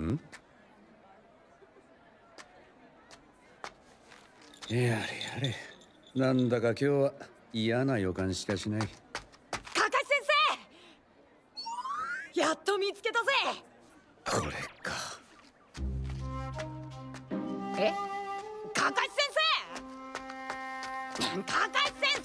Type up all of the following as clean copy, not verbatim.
ん？やれやれ。なんだか今日は嫌な予感しかしない。 カカシ先生、やっと見つけたぜ。 これか。 え？カカシ先生！カカシ先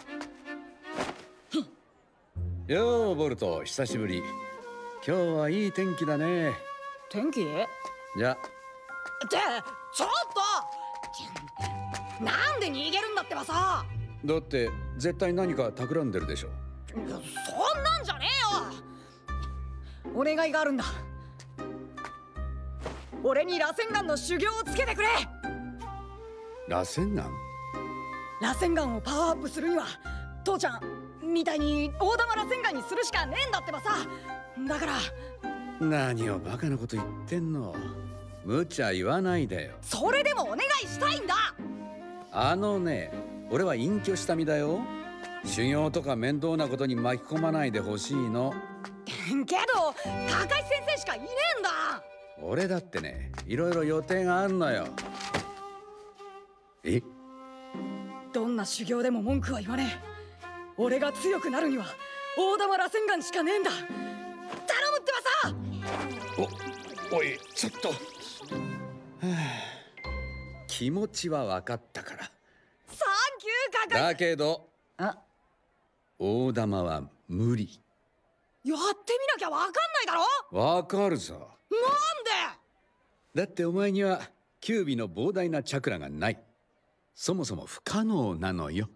生！ようボルト、久しぶり。今日はいい天気だね。 天気？ じゃってちょっとなんで逃げるんだってばさ。 だって絶対何か企んでるでしょ。 そんなんじゃねえよ。お願いがあるんだ。俺に螺旋丸の修行をつけてくれ。 螺旋丸？ 螺旋丸をパワーアップするには父ちゃんみたいに大玉螺旋丸にするしかねえんだってばさ。だから。 何をバカなこと言ってんの。無茶言わないでよ。 それでもお願いしたいんだ。 俺は隠居した身だよ。修行とか面倒なことに巻き込まないでほしいの。 けど高橋先生しかいねえんだ。 俺だってね、いろいろ予定があんのよ。え？ どんな修行でも文句は言わねえ。俺が強くなるには大玉螺旋丸しかねえんだ。頼むってばさ。 おい、ちょっと。気持ちは分かったから。 サンキュー、カカ。 だけど大玉は無理。 やってみなきゃ分かんないだろ。 分かるさ。 なんで？ だってお前には九尾の膨大なチャクラがない。そもそも不可能なのよ。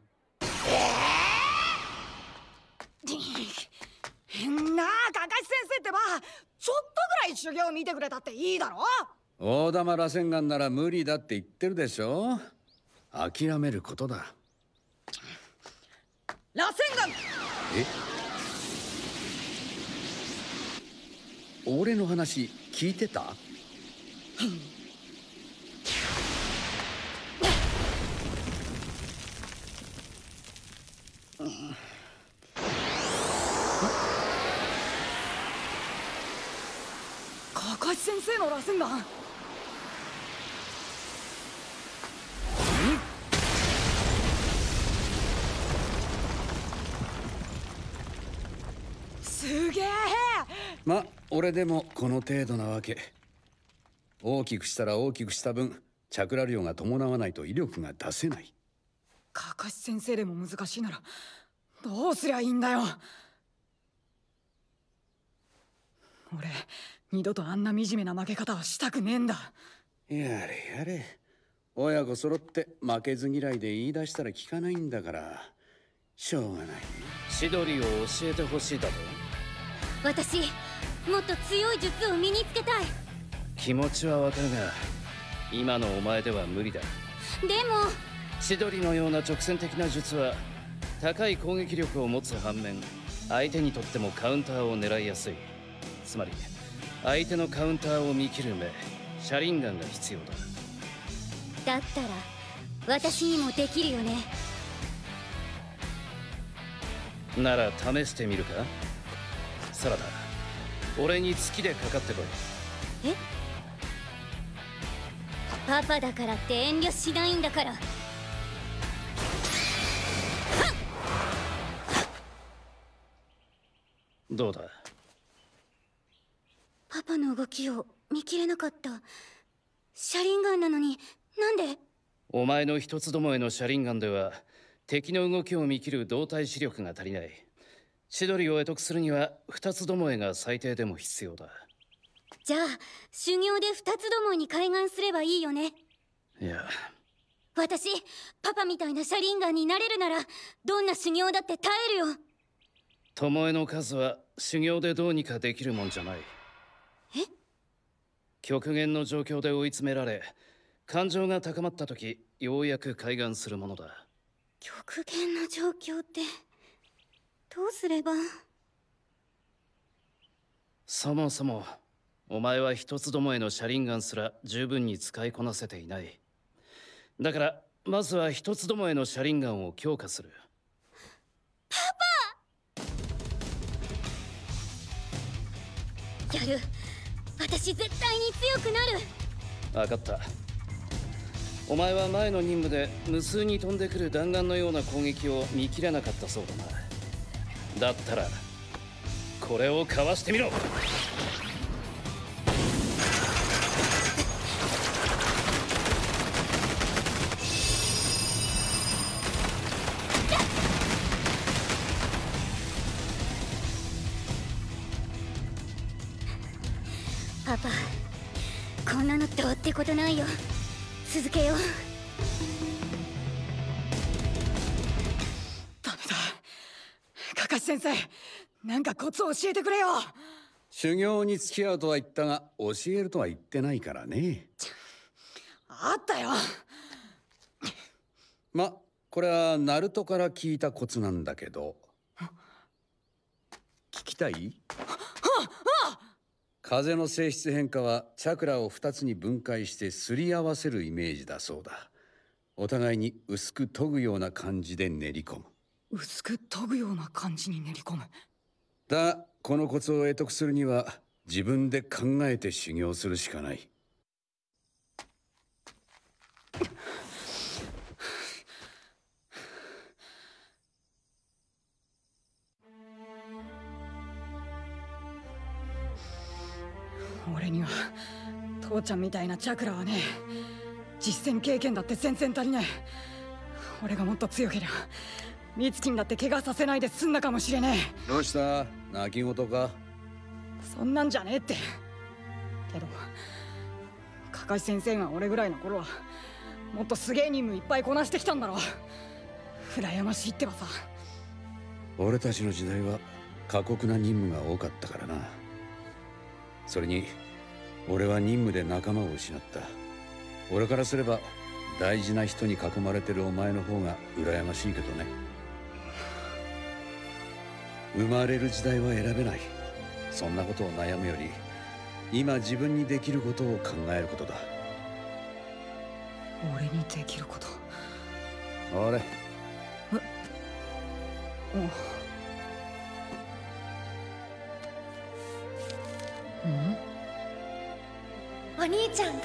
なあ、カカシ先生ってばちょっとぐらい修行見てくれたっていいだろ。 大玉螺旋丸なら無理だって言ってるでしょ。諦めることだ。 螺旋丸。 俺の話聞いてた？ カカシ先生の螺旋丸。すげえ。 ま、俺でもこの程度なわけ。大きくしたら大きくした分チャクラ量が伴わないと威力が出せない。 カカシ先生でも難しいならどうすりゃいいんだよ。俺二度とあんな惨めな負け方はしたくねえんだ。 やれやれ。親子揃って負けず嫌いで言い出したら聞かないんだから、しょうがないね。 チドリを教えてほしいだと。 私もっと強い術を身につけたい。 気持ちはわかるが今のお前では無理だ。 でもチドリのような直線的な術は高い攻撃力を持つ反面、相手にとってもカウンターを狙いやすい。つまり相手のカウンターを見切る目、シャリンガンが必要だ。 だったら私にもできるよね。 なら試してみるか。サラダ、俺に月でかかってこい。 え？パパだからって遠慮しないんだから。 どうだ？ パパの動きを見切れなかった。シャリンガンなのになんで？ お前の一つどもえのシャリンガンでは敵の動きを見切る動体視力が足りない。千鳥を得得するには二つどもえが最低でも必要だ。 じゃあ修行で二つどもえに開眼すればいいよね。 いや、 私パパみたいなシャリンガンになれるならどんな修行だって耐えるよ。 巴の数は修行でどうにかできるもんじゃない。 え？ 極限の状況で追い詰められ、感情が高まった時ようやく開眼するものだ。 極限の状況ってどうすれば？ そもそもお前は一つどもえのシャリンガンすら十分に使いこなせていない。だからまずは一つどもえのシャリンガンを強化する。 パパ！やる。 私絶対に強くなる。 分かった。お前は前の任務で無数に飛んでくる弾丸のような攻撃を見切れなかったそうだな。だったらこれをかわしてみろ。 パパ、こんなのどうってことないよ。続けよう。 ダメだ。カカシ先生、なんかコツを教えてくれよ。 修行に付き合うとは言ったが、教えるとは言ってないからね。 あったよ。 ま、これはナルトから聞いたコツなんだけど。聞きたい？風の性質変化はチャクラを2つに分解してすり合わせるイメージだそうだ。お互いに薄く研ぐような感じで練り込む。 薄く研ぐような感じに練り込む。 だがこのコツを得得するには自分で考えて修行するしかない。 俺には父ちゃんみたいなチャクラはね、実戦経験だって全然足りない。俺がもっと強けりゃミツキンだって怪我させないで済んだかもしれねえ。 どうした？泣き言か？ そんなんじゃねえって。けどカカシ先生が俺ぐらいの頃はもっとすげえ任務いっぱいこなしてきたんだろ。羨ましいってばさ。 俺たちの時代は過酷な任務が多かったからな。それに俺は任務で仲間を失った。俺からすれば大事な人に囲まれてるお前の方が羨ましいけどね。生まれる時代は選べない。そんなことを悩むより今自分にできることを考えることだ。 俺にできること。 あれ？ お兄ちゃん頑張って。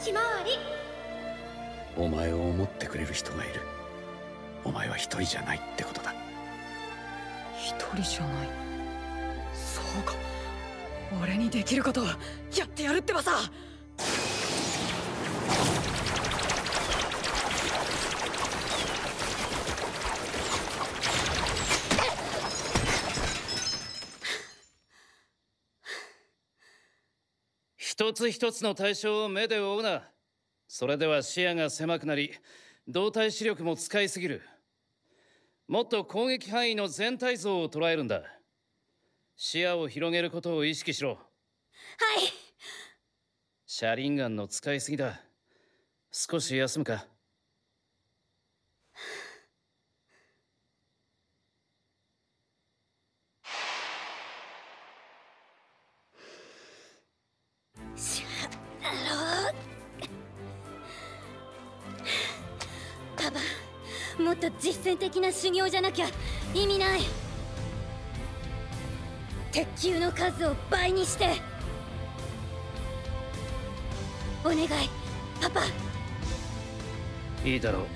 ひまわり。 お前を思ってくれる人がいる。お前は一人じゃないってことだ。 一人じゃない。そうか、俺にできることをやってやるってばさ。 一つ一つの対象を目で追うな。それでは視野が狭くなり動体視力も使いすぎる。もっと攻撃範囲の全体像を捉えるんだ。視野を広げることを意識しろ。 はい。 シャリンガンの使いすぎだ。少し休むか。 パパ、もっと実践的な修行じゃなきゃ意味ない。鉄球の数を倍にして。お願い、パパ。 いいだろう。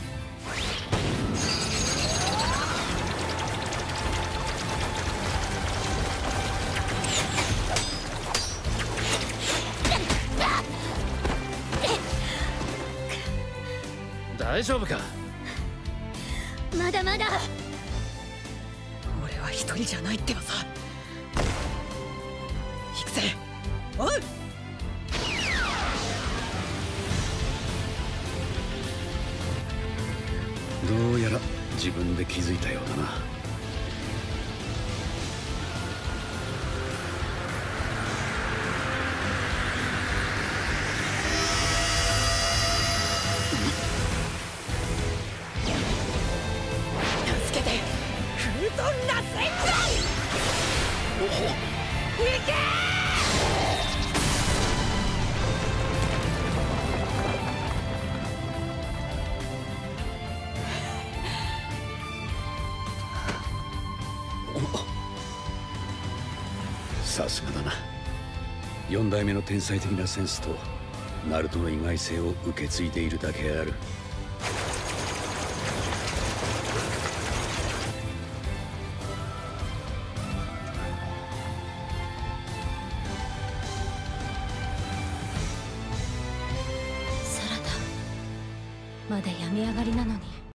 大丈夫か？ まだまだ。 俺は一人じゃないってばさ。行くぜ。おう。 どうやら自分で気づいたようだな。 助けて。フルトンラセンガン。行けさすがだな。 4代目の天才的なセンスとナルトの意外性を受け継いでいるだけある。 サラダまだ病み上がりなのに